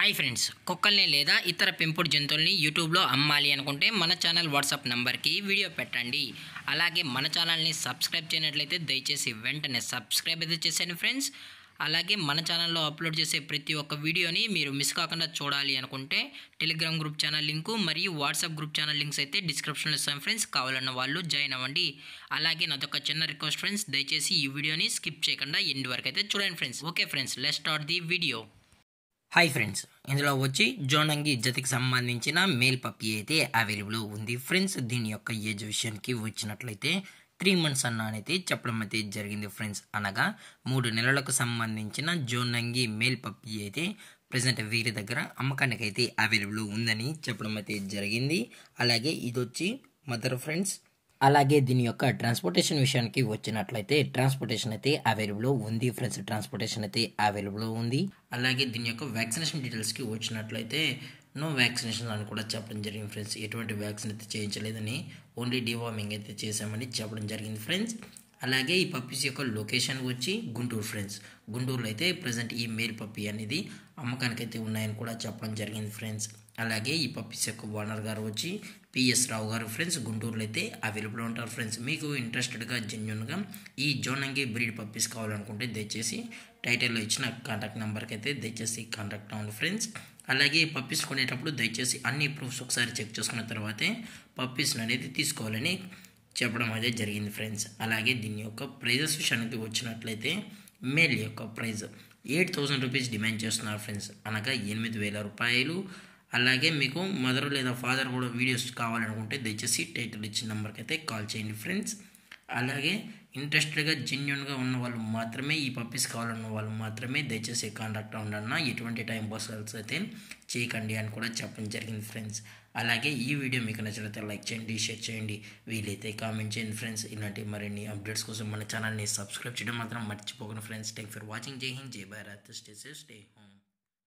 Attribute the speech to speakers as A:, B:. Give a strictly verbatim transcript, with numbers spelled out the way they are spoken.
A: Hi friends, కుక్కల్ని లేదా ఇతర పెంపుడు జంతువుల్ని యూట్యూబ్లో అమ్మాలి అనుకుంటే మన ఛానల్ వాట్సాప్ నెంబర్కి వీడియో పెట్టండి. అలాగే మన ఛానల్ని సబ్స్క్రైబ్ చేయనట్లయితే దయచేసి వెంటనే సబ్స్క్రైబ్ అయితే చేసేయండి ఫ్రెండ్స్. అలాగే మన ఛానల్లో అప్లోడ్ చేసే ప్రతి ఒక్క వీడియోని మీరు మిస్ కాకుండా చూడాలి అనుకుంటే టెలిగ్రామ్ గ్రూప్ ఛానల్ లింకు మరియు వాట్సాప్ గ్రూప్ ఛానల్ లింక్స్ అయితే డిస్క్రిప్షన్లో ఇస్తాను ఫ్రెండ్స్. కావాలన్న వాళ్ళు జాయిన్ అవ్వండి. అలాగే నాదొక చిన్న రిక్వెస్ట్ ఫ్రెండ్స్, దయచేసి ఈ వీడియోని స్కిప్ చేయకుండా ఎండ్ వరకు అయితే చూడండి friends. Okay friends, let's start the video. Hi friends, ఇందులో వచ్చి జోనంగి జతకి సంబంధించిన మేల్ పప్పీ అయితే అవైలబుల్ ఉంది ఫ్రెండ్స్. దీని యొక్క ఏజ్ విషయానికి వచ్చినట్లయితే త్రీ మంత్స్ అన్న అనేది చెప్పడం అయితే జరిగింది ఫ్రెండ్స్. అనగా మూడు నెలలకు సంబంధించిన జోనంగి మేల్ పప్పీ అయితే ప్రజెంట్ వీరి దగ్గర అమ్మకానికి అయితే అవైలబుల్ ఉందని చెప్పడం అయితే జరిగింది. అలాగే ఇది వచ్చి మదర్ ఫ్రెండ్స్. అలాగే దీని యొక్క ట్రాన్స్పోర్టేషన్ విషయానికి వచ్చినట్లయితే ట్రాన్స్పోర్టేషన్ అయితే అవైలబుల్ ఉంది ఫ్రెండ్స్. ట్రాన్స్పోర్టేషన్ అయితే అవైలబుల్ ఉంది. అలాగే దీని యొక్క వ్యాక్సినేషన్ డీటెయిల్స్కి వచ్చినట్లయితే నో వ్యాక్సినేషన్ అని కూడా చెప్పడం జరిగింది ఫ్రెండ్స్. ఎటువంటి వ్యాక్సిన్ అయితే చేయించలేదని, ఓన్లీ డివార్మింగ్ అయితే చేసామని చెప్పడం జరిగింది ఫ్రెండ్స్. అలాగే ఈ పప్పీస్ యొక్క లొకేషన్ వచ్చి గుంటూరు ఫ్రెండ్స్. గుంటూరులో అయితే ప్రజెంట్ ఈ మేల్ పప్పీ అనేది అమ్మకానికి అయితే ఉన్నాయని కూడా చెప్పడం జరిగింది ఫ్రెండ్స్. అలాగే ఈ పప్పీస్ యొక్క ఓనర్ గారు వచ్చి పిఎస్ రావు గారు ఫ్రెండ్స్. గుంటూరులో అయితే అవైలబుల్ ఉంటారు ఫ్రెండ్స్. మీకు ఇంట్రెస్టెడ్గా జెన్యున్గా ఈ జోనంగి బ్రీడ్ పప్పీస్ కావాలనుకుంటే దయచేసి టైటిల్లో ఇచ్చిన కాంటాక్ట్ నెంబర్కి అయితే దయచేసి కాంటాక్ట్ అవ్వండి ఫ్రెండ్స్. అలాగే ఈ పప్పీస్ కొనేటప్పుడు దయచేసి అన్ని ప్రూఫ్స్ ఒకసారి చెక్ చేసుకున్న తర్వాతే పప్పీస్ అనేది తీసుకోవాలని చెప్పడం అయితే జరిగింది ఫ్రెండ్స్. అలాగే దీని యొక్క ప్రైజెస్ విషయానికి వచ్చినట్లయితే మేల్ యొక్క price eight thousand rupees demand చేస్తున్నారు ఫ్రెండ్స్. అనగా ఎనిమిది వేల రూపాయలు. అలాగే మీకు మదర్ లేదా ఫాదర్ కూడా వీడియోస్ కావాలనుకుంటే దయచేసి టైటిల్ ఇచ్చిన నెంబర్కి అయితే కాల్ చేయండి ఫ్రెండ్స్. అలాగే ఇంట్రెస్టెడ్గా జెన్యున్గా ఉన్న వాళ్ళు మాత్రమే ఈ పప్పీస్ కావాలన్న వాళ్ళు మాత్రమే దయచేసి కాంటాక్ట్ అవ్వండి. ఎటువంటి టైం పాస్ అయితే చేయకండి అని కూడా చెప్పడం జరిగింది ఫ్రెండ్స్. అలాగే ఈ వీడియో మీకు నచ్చినట్లయితే లైక్ చేయండి, షేర్ చేయండి, వీలైతే కామెంట్ చేయండి ఫ్రెండ్స్. ఇలాంటి మరిన్ని అప్డేట్స్ కోసం మన ఛానల్ని సబ్స్క్రైబ్ చేయడం మాత్రం మర్చిపోకండి ఫ్రెండ్స్. Thank for watching. జై హింద్, జై Bharat, stay safe, stay home.